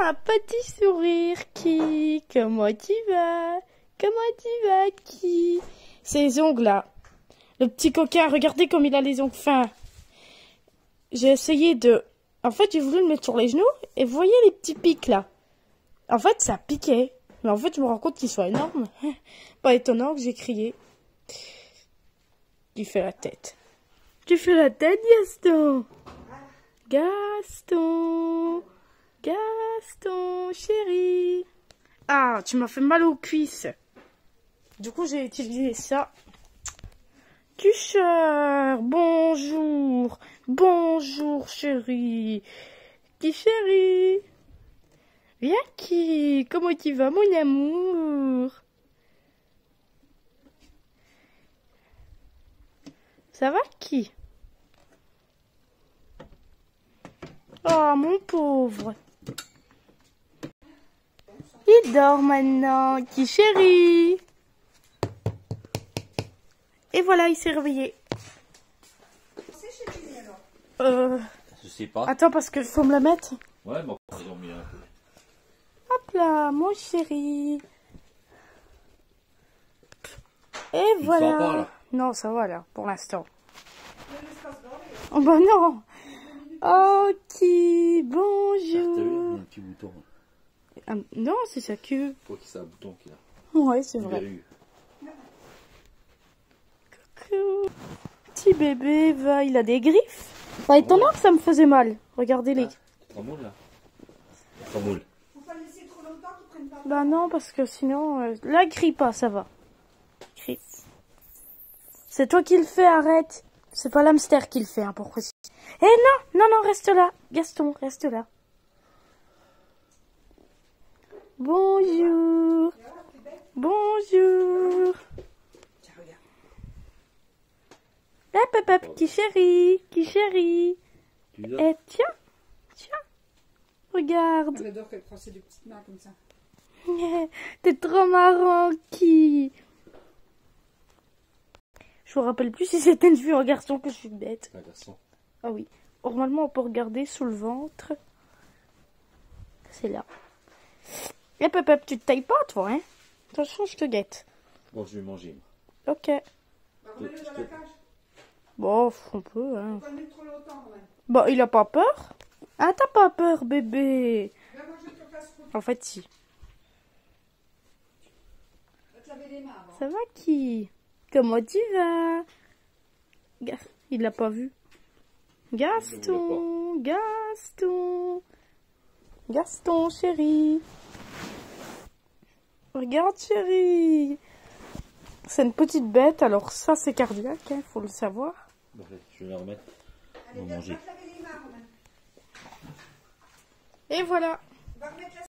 un petit sourire qui. Comment tu vas? Comment tu vas qui? Ses ongles là. Le petit coquin, regardez comme il a les ongles fins. J'ai essayé de... En fait, j'ai voulu le mettre sur les genoux et vous voyez les petits pics là. En fait, ça piquait. Mais en fait, je me rends compte qu'ils sont énormes. Pas étonnant que j'ai crié. Tu fais la tête. Tu fais la tête, Gaston. Gaston. Gaston, chéri. Ah, tu m'as fait mal aux cuisses. Du coup, j'ai utilisé ça. Tucheur, bonjour. Bonjour, chéri. Qui chéri? Viens qui? Comment tu vas, mon amour? Ça va qui? Oh, mon pauvre. Il dort maintenant. Qui chéri? Et voilà, il s'est réveillé. Je sais pas. Attends, parce qu'il faut me la mettre. Ouais, bon, ils ont mis un peu. Hop là, mon chéri. Et Tu voilà. te sens pas, là? Non, ça va là, pour l'instant. Oh bah non. Ok, T'as vu, il y a bonjour. un petit bouton. Ah, non, c'est sa queue. Quoi qu'il c'est un bouton qu'il a. Ouais, c'est Une vrai. verrue. Coucou. Petit bébé, va, il a des griffes. Pas étonnant que ça me faisait mal. Regardez-les. Ah, t'es trop moule là. Trop moule. Faut pas le laisser trop longtemps qu'ils prennent pas. Bah non, parce que sinon... là, crie pas, ça va. Crie. C'est toi qui le fais, arrête. C'est pas l'hamster qui le fait, hein, pour préciser. Eh non, non, non, reste là. Gaston, reste là. Bonjour. Bonjour. Tiens, regarde. Hop, hop, hop, qui chéri, qui chéri. Tu l'as? Eh, tiens, tiens. Regarde. J'adore qu'elle prend ses deux petites mains comme ça. T'es trop marrant, qui. Je me rappelle plus si c'était une fille ou un garçon, que je suis bête. Un garçon. Ah oui. Normalement, on peut regarder sous le ventre. C'est là. Hop, hop, hop, tu te tailles pas, toi, hein? Attention, je te guette. Bon, je vais manger. Moi. Ok. Bah, remets-le dans la cage. Bon, on peut, hein. Faut pas le mettre trop longtemps, quand même. Bon, il a pas peur? Ah, t'as pas peur, bébé? Viens manger ton casse-croûte. En fait, si. Va te laver les mains avant. Ça va, qui? Comment tu vas? Il l'a pas vu. Gaston, Gaston. Gaston, chéri. Regarde, chéri. C'est une petite bête, alors ça, c'est cardiaque, hein, faut le savoir. Bon, allez, je vais la remettre. Allez, On va viens, manger. va te laver les mains, Romain. Et voilà. Va remettre la